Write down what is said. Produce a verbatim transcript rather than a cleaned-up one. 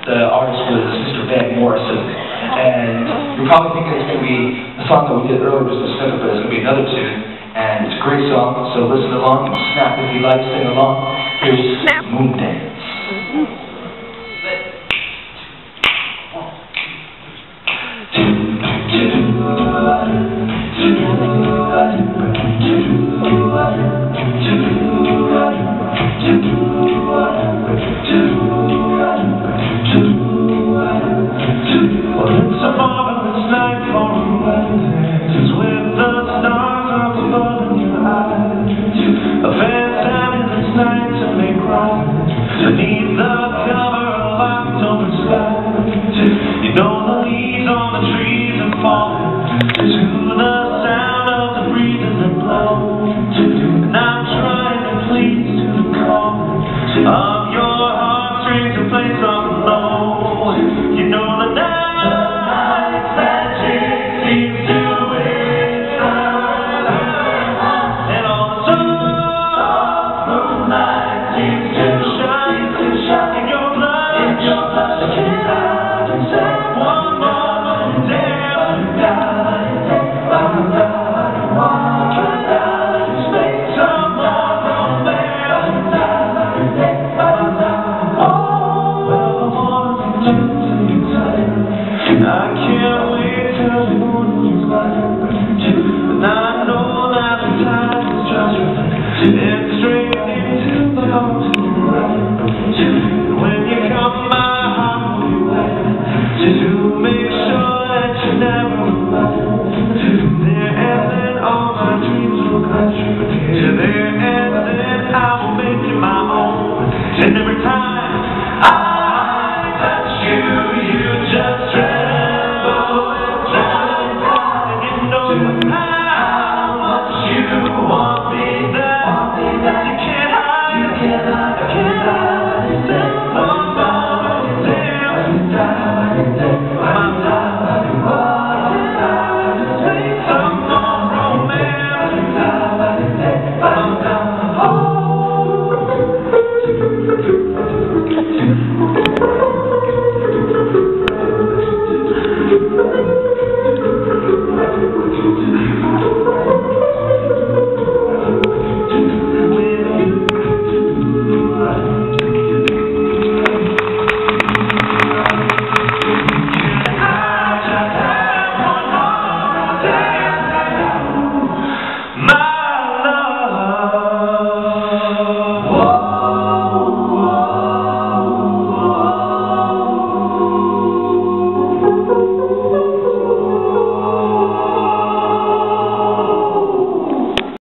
The artist was Mister Van Morrison. And you're probably thinking it's going to be the song that we did earlier, just a snippet, but it's going to be another tune. And it's a great song, so listen along and snap if you like, sing along. Here's Snap. Moon Dance. Beneath the cover of October sky, you know the leaves on the trees are falling to the sound of the breezes that blow. And I'm trying to please to the call of your heartstrings to play something low. You know the night's magic seems to inside, and all the soft moonlight seems to shine. In your blood, in your blood, one more dance. Some more romance. I can't wait till the morning's light, and I know that the time is just and straight into the heart. When you come, my heart will be wet to make sure that you're never alone. There and then all my dreams will come true. Yeah, there and then I will make you my own. And every time I touch you, you